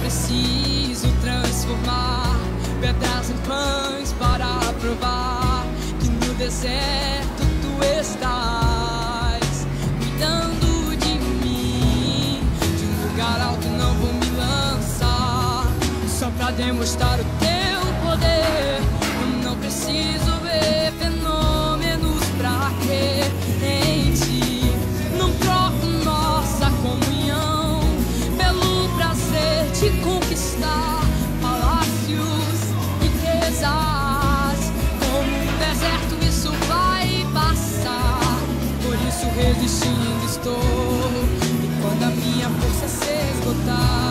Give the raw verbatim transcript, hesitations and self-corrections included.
preciso transformar pedras em pães para provar que no deserto tu estás cuidando de mim. De um lugar alto não vou me lançar só pra demonstrar o teu poder. Eu não preciso ver fenômenos pra crer em ti. Não troco nossa comunhão pelo prazer de conquistar palácios, riquezas. Como um deserto isso vai passar, por isso resistindo estou. E quando a minha força se esgotar,